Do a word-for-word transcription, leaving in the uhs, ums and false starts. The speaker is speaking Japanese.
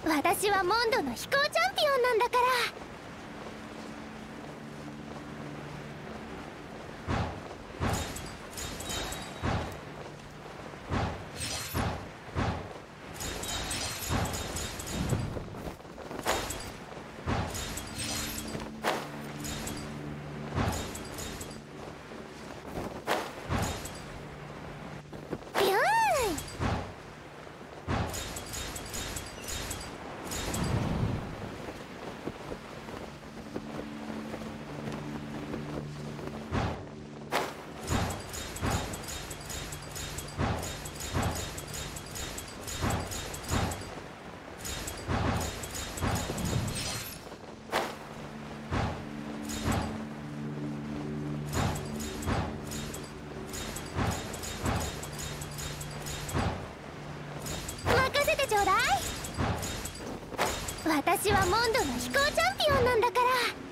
私はモンドの飛行チャンピオンなんだから。ちょうだい。私はモンドの飛行チャンピオンなんだから。